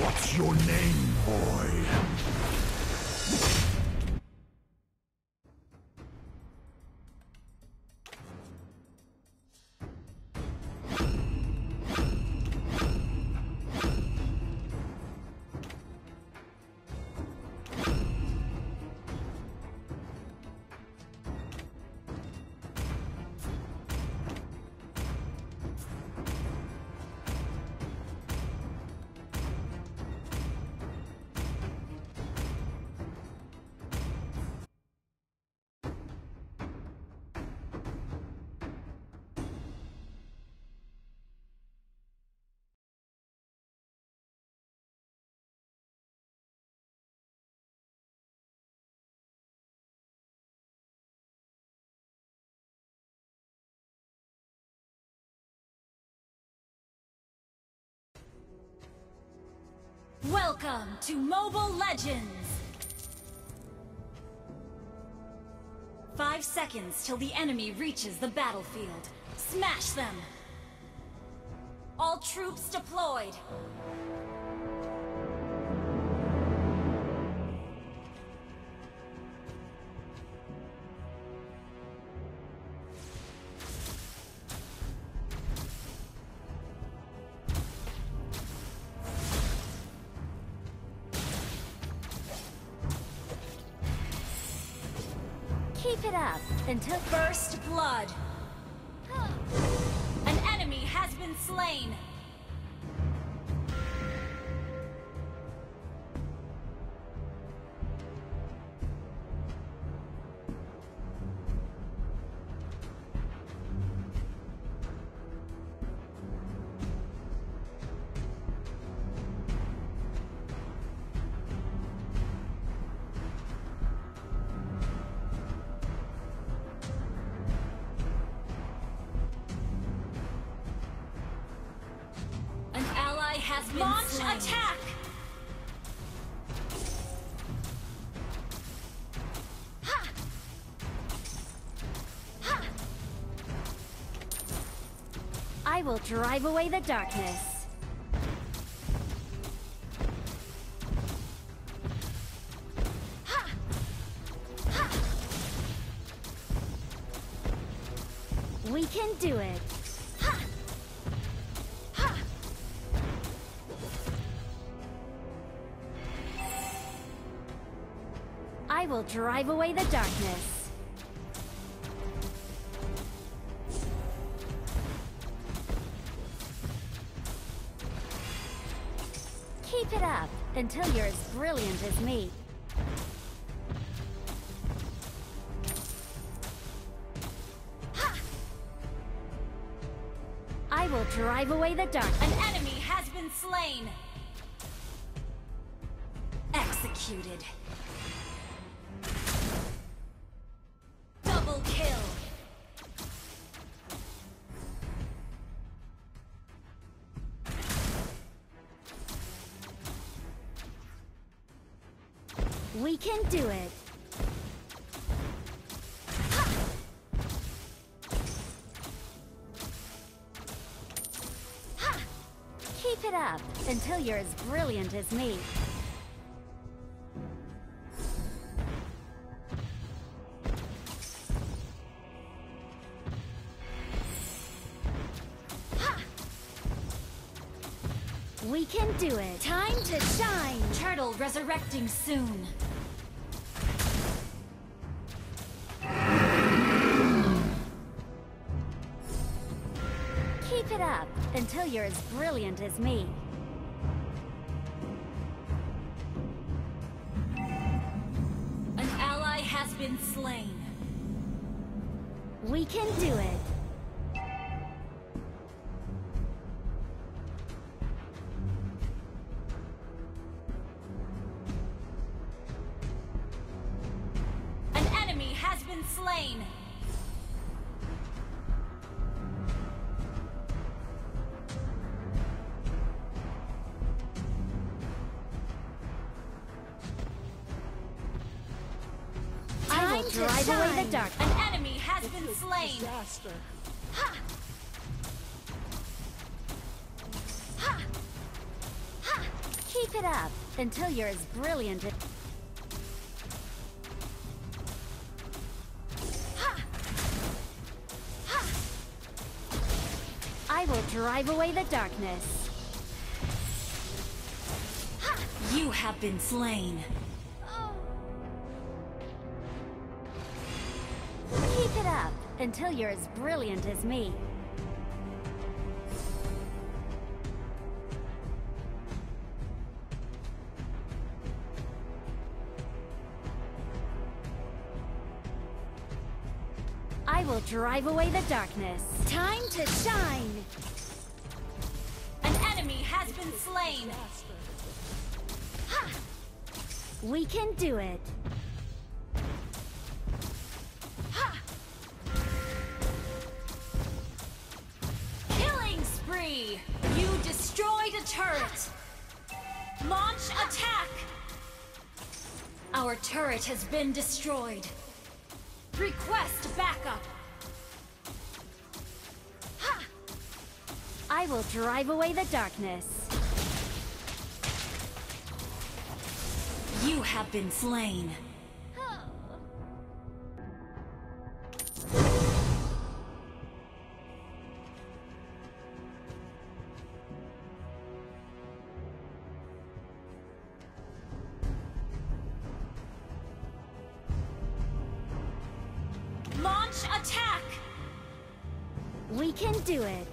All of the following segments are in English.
What's your name, boy? Welcome to Mobile Legends! 5 seconds till the enemy reaches the battlefield. Smash them! All troops deployed! Keep it up until First blood! An enemy has been slain! Has been Launch slain. Attack! Ha! Ha! I will drive away the darkness. Ha! Ha! We can do it. I will drive away the darkness. Keep it up until you're as brilliant as me. Ha! I will drive away the darkness. An enemy has been slain. Executed. Double kill. We can do it. Ha! Ha! Keep it up until you're as brilliant as me. We can do it. Time to shine! Turtle resurrecting soon. Keep it up until you're as brilliant as me. An ally has been slain. We can do it. Slain. I will drive away the dark. An enemy has been slain. Disaster. Ha! Ha! Ha! Keep Keep it up until you're as brilliant as... I will drive away the darkness. You have been slain. Keep it up until you're as brilliant as me. I will drive away the darkness. Time to shine! An enemy has been slain. We can do it. Killing spree! You destroyed a turret. Launch attack! Our turret has been destroyed. Request backup! I will drive away the darkness. You have been slain. Launch attack! We can do it.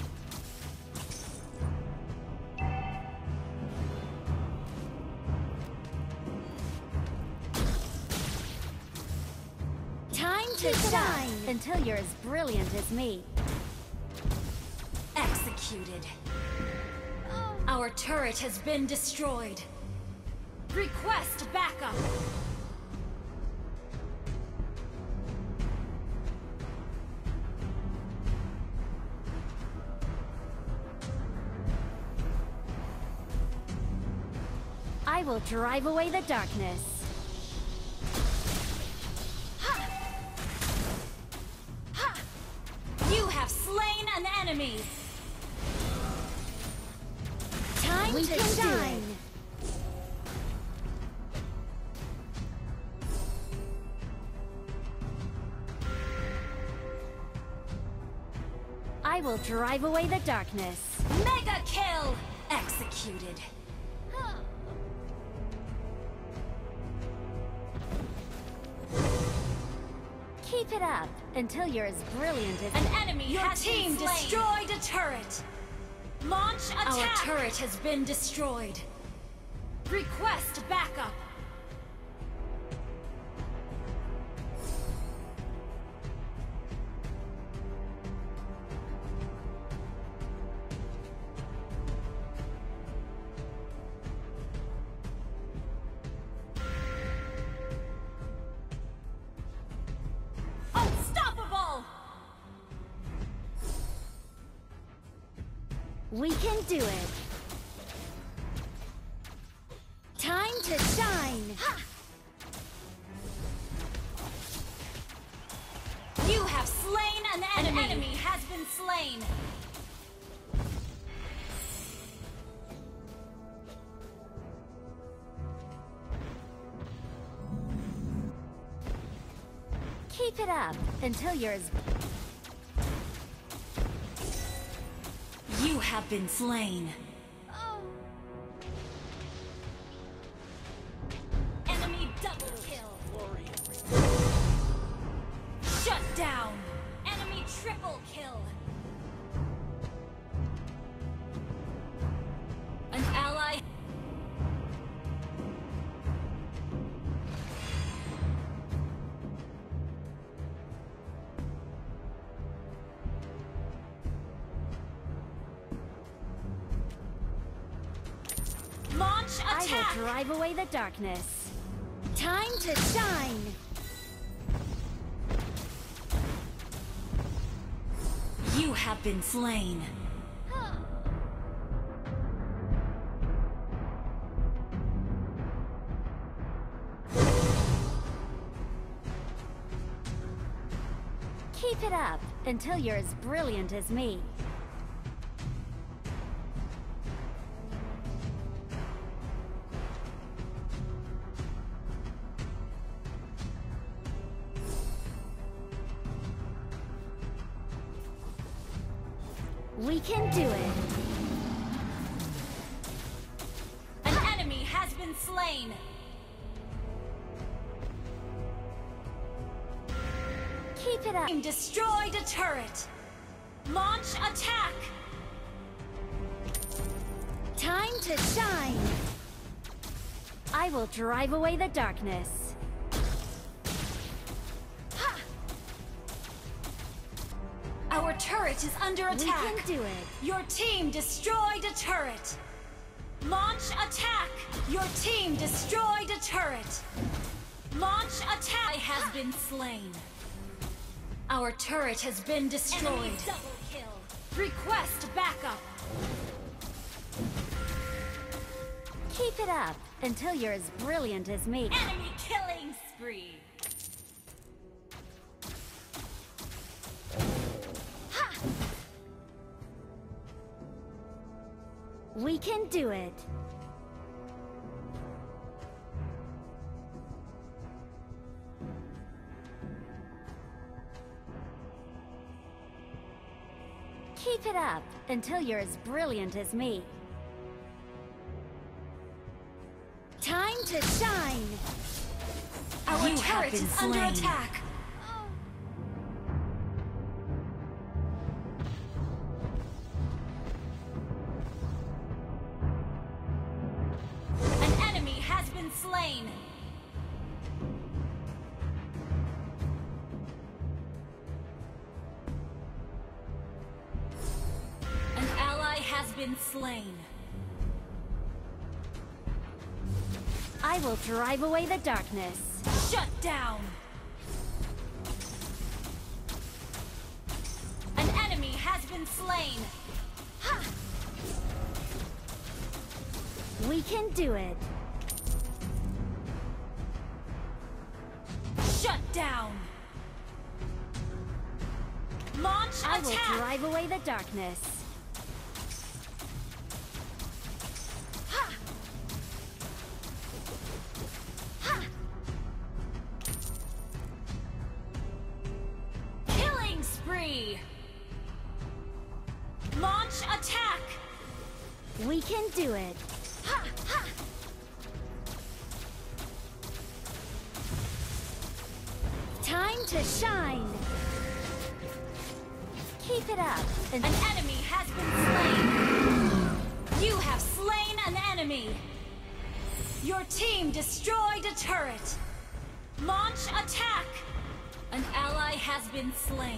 Time to shine until you're as brilliant as me. Executed. Our turret has been destroyed. Request backup! I will drive away the darkness. You have slain an enemy! Time to shine! I will drive away the darkness. Mega kill! Executed. Keep it up until you're as brilliant as An enemy has team destroyed a turret. Launch attack! Our turret has been destroyed. Request backup! Unstoppable! We can do it. Time to shine. You have slain an enemy! An enemy has been slain! Keep it up until you're as... You have been slain. Enemy double kill. Shut down. Enemy triple kill. An ally. Launch attack! I will drive away the darkness. Time to shine! You have been slain. Keep it up until you're as brilliant as me. We can do it. An enemy has been slain. Keep it up. Team destroyed a turret. Launch attack. Time to shine. I will drive away the darkness. Ha! Our turret is under attack. We can do it. Your team destroyed a turret. Launch attack. Your team destroyed a turret. Launch attack has been slain. Our turret has been destroyed. Enemy double kill. Request backup. Keep it up until you're as brilliant as me. Enemy killing spree. Ha! We can do it. Keep it up until you're as brilliant as me. Time to shine! Our turret is under attack. An enemy has been slain. An ally has been slain. I will drive away the darkness. Shut down! An enemy has been slain. Ha! We can do it. Shut down! Launch I attack! will drive away the darkness. Ha! Ha! Killing spree! Launch attack! We can do it. Ha! Ha! Time to shine! Keep it up. An enemy has been slain! You have slain an enemy! Your team destroyed a turret! Launch attack! An ally has been slain.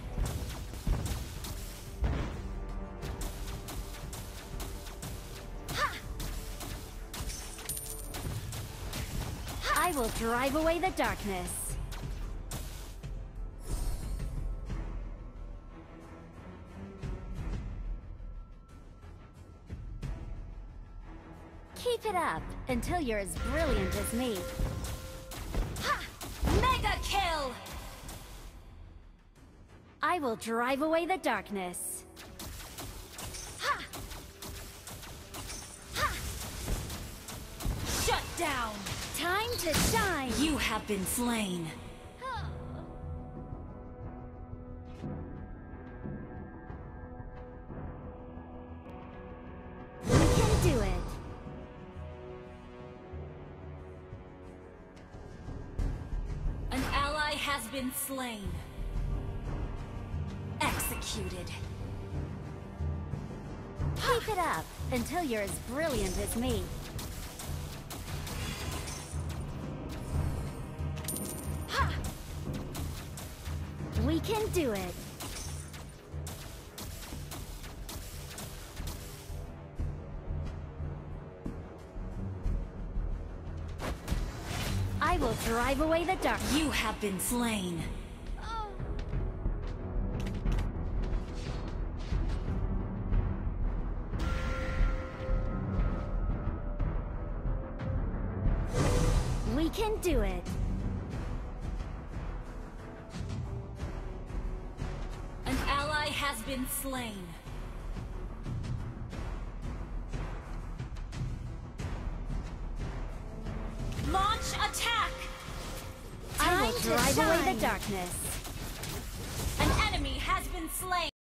I will drive away the darkness. Keep it up until you're as brilliant as me. Ha! Mega kill! I will drive away the darkness. Ha! Ha! Shut down! Time to shine! You have been slain. We can do it. An ally has been slain. Executed. Keep it up until you're as brilliant as me. Ha! We can do it. I will drive away the dark. You have been slain. We can do it. An ally has been slain. Launch attack! I will Time to drive away shine. the darkness. An enemy has been slain.